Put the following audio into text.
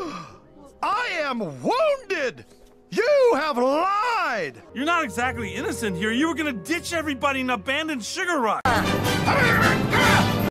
I am wounded! You have lied! You're not exactly innocent here. You were gonna ditch everybody and abandon Sugar Rush.